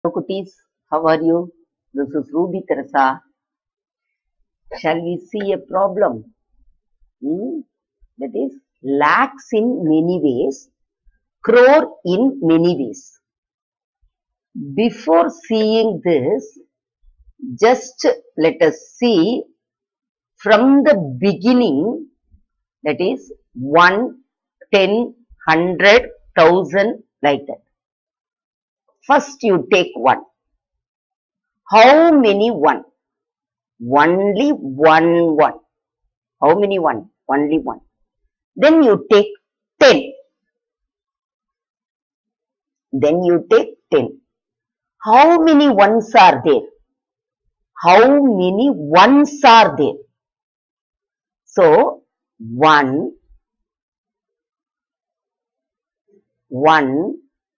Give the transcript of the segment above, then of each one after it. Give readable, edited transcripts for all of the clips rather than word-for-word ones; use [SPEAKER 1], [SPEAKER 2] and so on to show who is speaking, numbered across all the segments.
[SPEAKER 1] Hello cuties, how are you? This is Ruby Teresa. Shall we see a problem? That is lakhs in many ways, crore in many ways. Before seeing this, just let us see from the beginning, that is 1, 10, 100, 1000 like that. First you take 1. How many 1? Only one 1. How many 1? Only 1. Then you take 10. Then you take 10. How many ones are there? How many ones are there? So, 1, 1,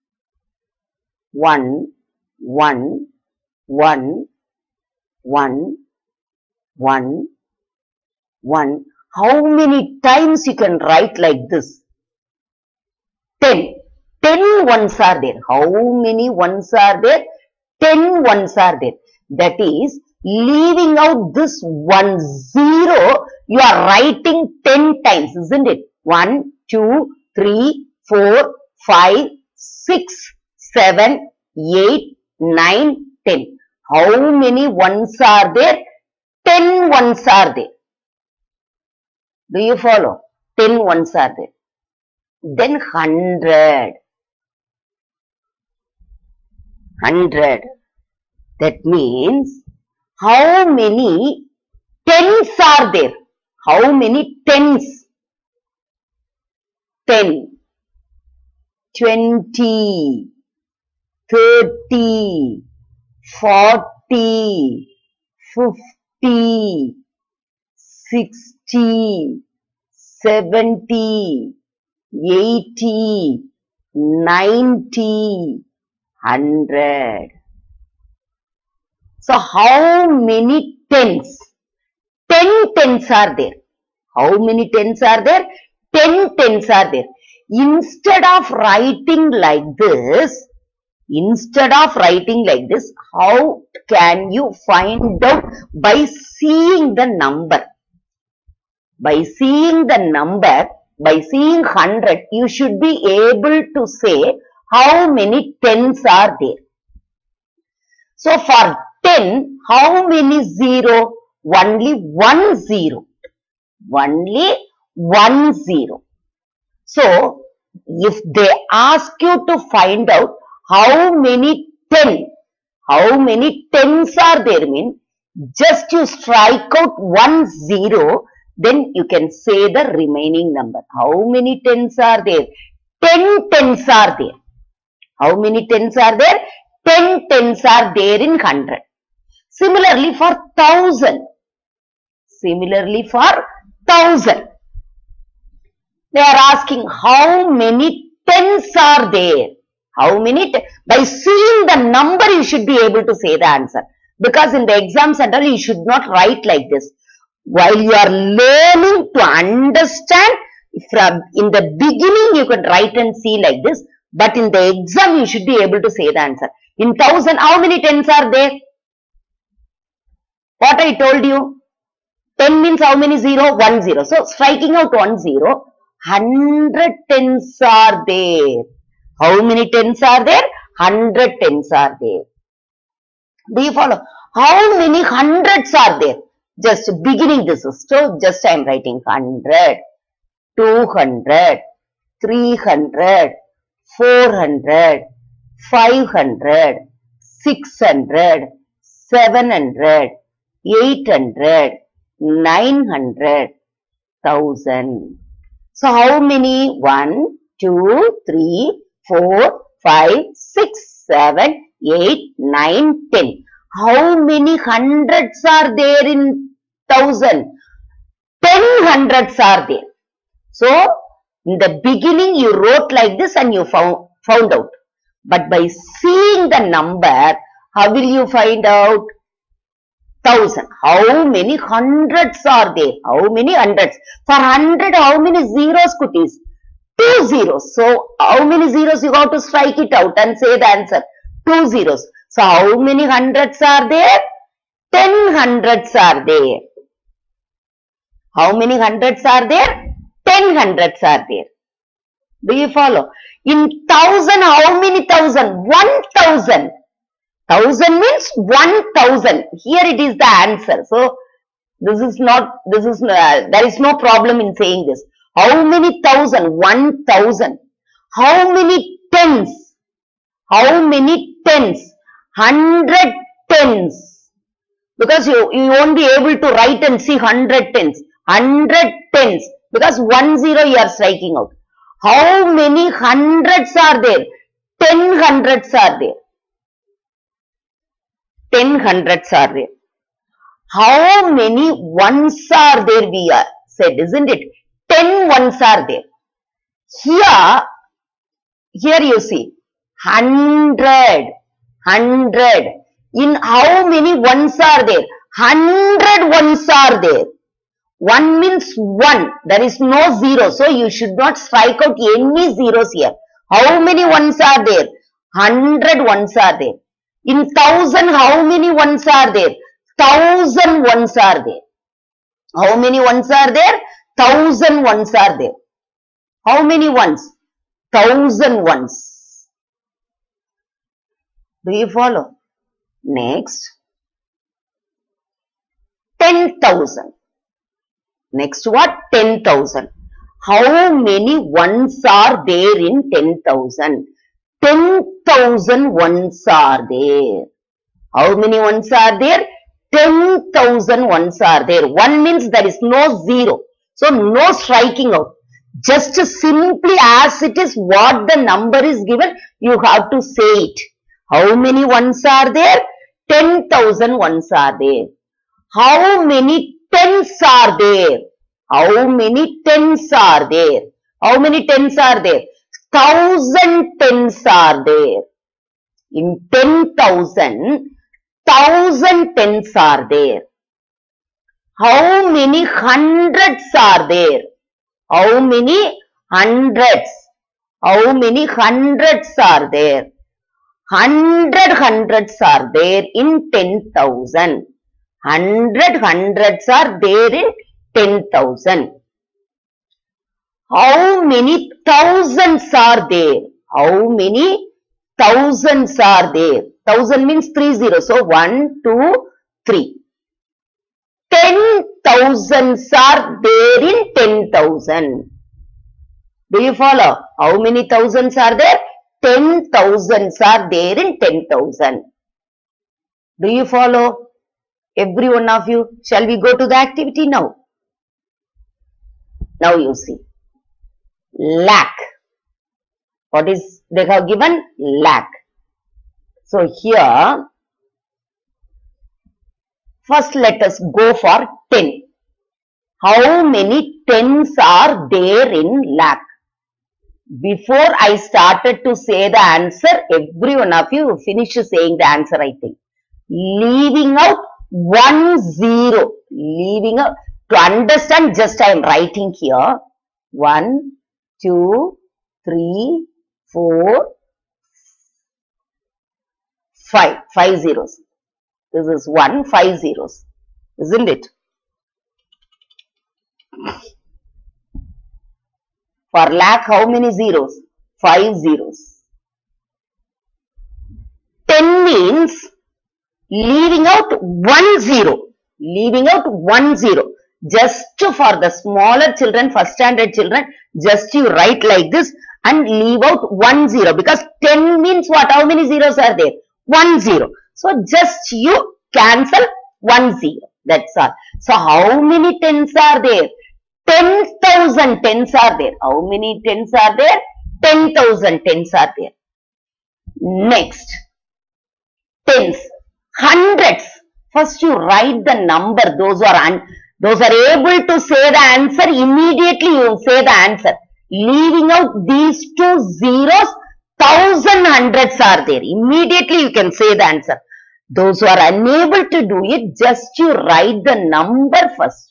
[SPEAKER 1] 1, 1, 1, 1, 1, 1. How many times you can write like this? 10. 10 ones are there. How many ones are there? 10 ones are there. That is, leaving out this 1 0, you are writing 10 times, isn't it? 1, 2, 3, 4, 5, 6, 7, 8, 9, 10. How many ones are there? 10 ones are there. Do you follow? 10 ones are there. Then 100. 100. That means, how many tens are there? How many tens? 10, 20, 30, 40, 50, 60, 70, 80, 90, 100. So, how many tens? 10 tens are there. How many tens are there? 10 tens are there. Instead of writing like this, how can you find out? By seeing the number. By seeing the number, by seeing 100, you should be able to say how many tens are there. So, for 10, how many 0? Only 1 0. Only 1 0. So, if they ask you to find out how many 10, how many tens are there, mean just you strike out 1 0, then you can say the remaining number. How many tens are there? 10 tens are there. How many tens are there? 10 tens are there in 100. Similarly for 1000. Similarly for 1000. They are asking how many tens are there. How many? By seeing the number, you should be able to say the answer. Because in the exam center, you should not write like this. While you are learning to understand, from in the beginning, you can write and see like this. But in the exam, you should be able to say the answer. In 1000, how many tens are there? What I told you? 10 means how many 0? 1 0. So, striking out 1 0, 100 tens are there. How many tens are there? 100 tens are there. Do you follow? How many hundreds are there? Just beginning this is. So, just I am writing 100, 200, 300, 400, 500, 600, 700, 800, 900, 1000. So, how many? 1, 2, 3, 4, 5, 6, 7, 8, 9, 10. How many hundreds are there in 1000? 10 hundreds are there. So, in the beginning you wrote like this and you found out. But by seeing the number, how will you find out? 1000. How many hundreds are there? How many hundreds? For 100, how many zeros, cuties? 2 zeros. So, how many zeros you got to strike it out and say the answer? 2 zeros. So how many hundreds are there? 10 hundreds are there. How many hundreds are there? 10 hundreds are there. Do you follow? In thousand, how many thousand? 1000. 1000 means 1000. Here it is the answer. So there is no problem in saying this. How many thousand? 1000. How many tens? How many tens? 100 tens. Because you won't be able to write and see 100 tens. 100 tens. Because 10 you are striking out. How many hundreds are there? 10 hundreds are there. 10 hundreds are there. How many ones are there? We are said, isn't it? 10 ones are there. Here you see 100. In how many ones are there? 100 ones are there. 1 means 1. There is no 0. So you should not strike out any zeros here. How many ones are there? 100 ones are there. In 1000, how many ones are there? 1000 ones are there. How many ones are there? 1000 ones are there. How many ones? 1000 ones. Do you follow? Next, 10,000. Next what? 10,000. How many ones are there in 10,000? 10,000 ones are there. How many ones are there? 10,000 ones are there. 1 means there is no 0. So no striking out. Just simply as it is what the number is given, you have to say it. How many ones are there? 10,000 ones are there. How many tens are there? How many tens are there? How many tens are there? 1000 tens are there. In 10,000, 1000 tens are there. How many hundreds are there? How many hundreds? How many hundreds are there? 100 hundreds are there in 10,000. 100 hundreds are there in 10,000. How many thousands are there? How many thousands are there? 1000 means 30. So 1, 2, 3. 10,000s are there in 10,000. Do you follow? How many thousands are there? 10,000s are there in 10,000. Do you follow? Every one of you. Shall we go to the activity now? Now you see. Lakh. What is they have given? Lakh. So here, first let us go for 10. How many tens are there in lakh? Before I started to say the answer, every one of you finished saying the answer, I think. Leaving out 1 0. Leaving out. To understand, just I am writing here. 1, 2, 3, 4, 5. 5 zeros. This is 1, 5 zeros. Isn't it? For lakh, how many zeros? 5 zeros. 10 means leaving out 1 0. Leaving out 1 0. Just for the smaller children, first standard children, just you write like this and leave out 1 0. Because 10 means what? How many zeros are there? 1 0. So just you cancel 1 0. That's all. So how many tens are there? 10,000 tens are there. How many tens are there? 10,000 tens are there. Next, tens, hundreds. First you write the number. Those are able to say the answer. Immediately you say the answer. Leaving out these 2 zeros, 1000 hundreds are there. Immediately you can say the answer. Those who are unable to do it, just you write the number first.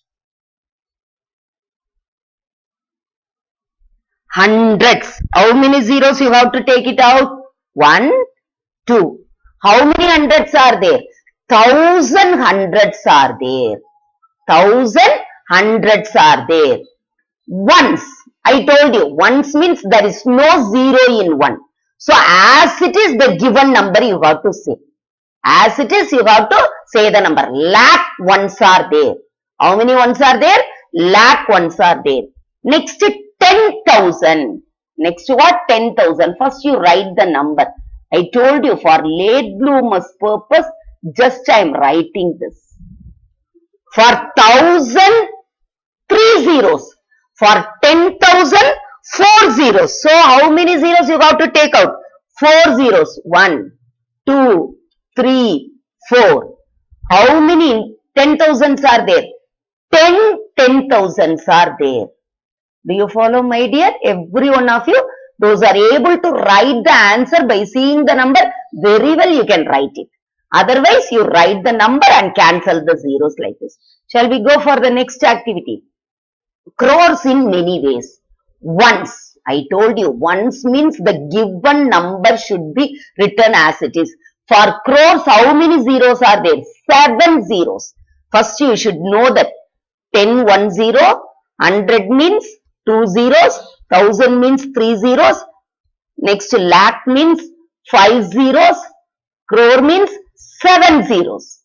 [SPEAKER 1] Hundreds. How many zeros you have to take it out? 1, 2. How many hundreds are there? 1000 hundreds are there. 1000 hundreds are there. Ones. I told you, ones means there is no zero in one. So as it is the given number you have to say. As it is you have to say the number. Lakh ones are there. How many ones are there? Lakh ones are there. Next 10,000. Next what? 10,000. First you write the number. I told you for late bloomers purpose, just I am writing this. For 1,000, 3 zeros. For 10,000, 4 zeros. So how many zeros you have to take out? 4 zeros. 1, 2, 3, 4. How many 10,000s are there? 10 10,000s are there. Do you follow, my dear? Every one of you, those are able to write the answer by seeing the number. Very well you can write it. Otherwise, you write the number and cancel the zeros like this. Shall we go for the next activity? Crores in many ways. Ones. I told you, ones means the given number should be written as it is. For crores, how many zeros are there? 7 zeros. First, you should know that 10, 1 0. 100 means 2 zeros. 1000 means 3 zeros. Next, lakh means 5 zeros. Crore means 7 zeros.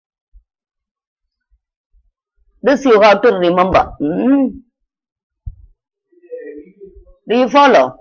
[SPEAKER 1] This you have to remember. Do you follow?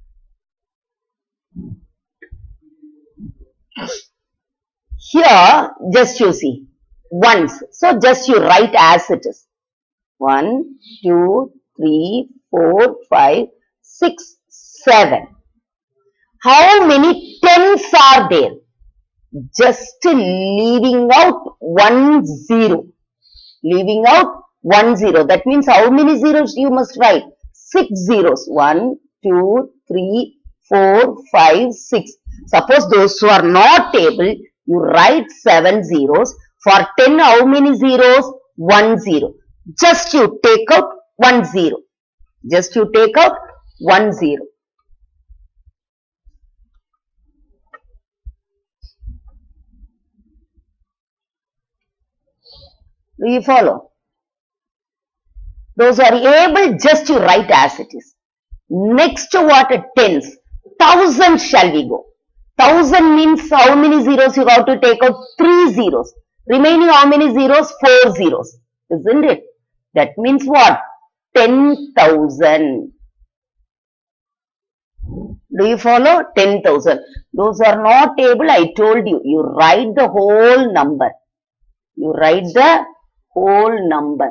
[SPEAKER 1] Here, just you see. Ones. So, just you write as it is. 1, 2, 3, 4, 5, 6, 7. How many tens are there? Just leaving out 1 0. Leaving out 1 0. That means how many zeros you must write? 6 zeros. 1, 2, 3, 4, 5, 6. Suppose those who are not able, you write 7 zeros. For 10, how many zeros? 1 0. Just you take out 1 0. Just you take out 1 0. Do you follow? Those are able, just you write as it is. Next what? Tens. 1000 shall we go. 1000 means how many zeros you have to take out? 3 zeros. Remaining how many zeros? 4 zeros. Isn't it? That means what? 10,000. Do you follow? 10,000. Those are not able, I told you. You write the whole number. You write the whole number.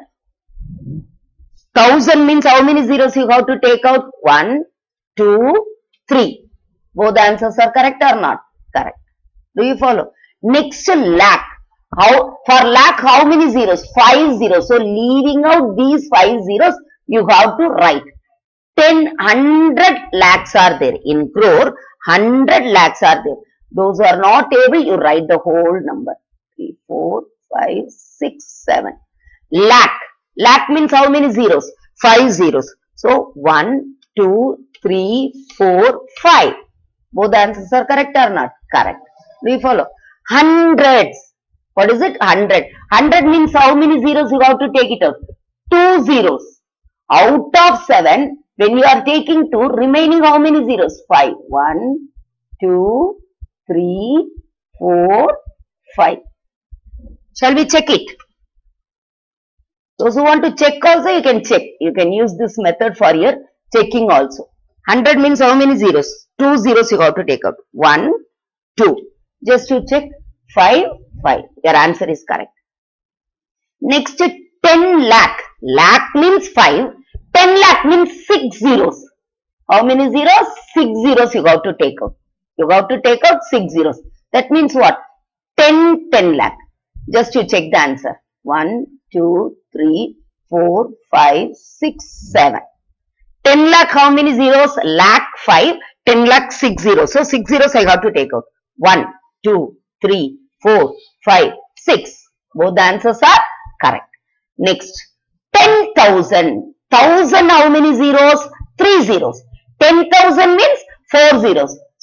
[SPEAKER 1] 1000 means how many zeros you have to take out? 1, 2, 3. Both answers are correct or not? Correct. Do you follow? Next, lakh. For lakh, how many zeros? 5 zeros. So, leaving out these 5 zeros, you have to write. 100 lakhs are there. In crore, 100 lakhs are there. Those are not able, you write the whole number. 3, 4, 5, 6, 7. Lakh. Lakh means how many zeros? 5 zeros. So, 1, 2, 3, 4, 5. Both answers are correct or not? Correct. Do you follow? Hundreds. What is it? 100. 100 means how many zeros you have to take it out? 2 zeros. Out of 7, when you are taking 2, remaining how many zeros? 5. 1, 2, 3, 4, 5. Shall we check it? Those who want to check also, you can check. You can use this method for your checking also. 100 means how many zeros? 2 zeros you have to take out. 1, 2. Just to check. 5, 5. Your answer is correct. Next, 10 lakh. Lakh means 5. 10 lakh means 6 zeros. How many zeros? 6 zeros you have to take out. You have to take out 6 zeros. That means what? 10 lakh. Just to check the answer. 1, 2, 3, 4, 5, 6, 7. 10 lakh, how many zeros? Lakh 5, 10 lakh 6 zeros. So 6 zeros I have to take out. 1, 2, 3, 4, 5, 6. Both the answers are correct. Next, 10,000. 1000 how many zeros? 3 zeros. 10,000 means 4 zeros.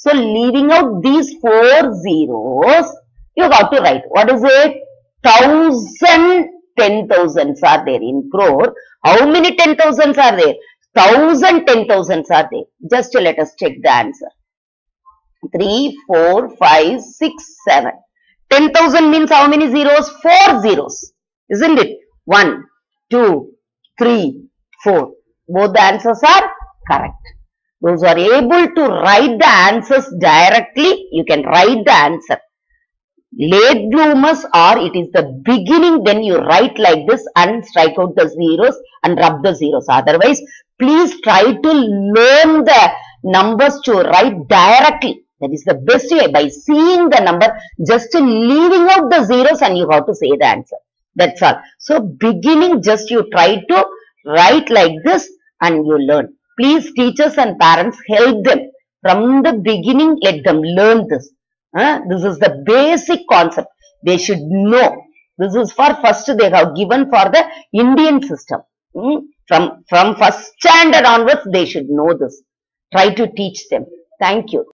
[SPEAKER 1] So leaving out these 4 zeros, you got to write. What is it? 1000 10,000s are there in crore. How many 10,000s are there? 1000 10,000s are there. Just let us check the answer. 3, 4, 5, 6, 7. 10,000 means how many zeros? 4 zeros. Isn't it? 1, 2, 3, 4. Both the answers are correct. Those who are able to write the answers directly, you can write the answer. Late bloomers, or it is the beginning, then you write like this and strike out the zeros and rub the zeros. Otherwise, please try to learn the numbers to write directly. That is the best way, by seeing the number, just leaving out the zeros and you have to say the answer. That's all. So beginning, just you try to write like this and you learn. Please, teachers and parents, help them. From the beginning, let them learn this. This is the basic concept. They should know. This is for first they have given for the Indian system. From first standard onwards, they should know this. Try to teach them. Thank you.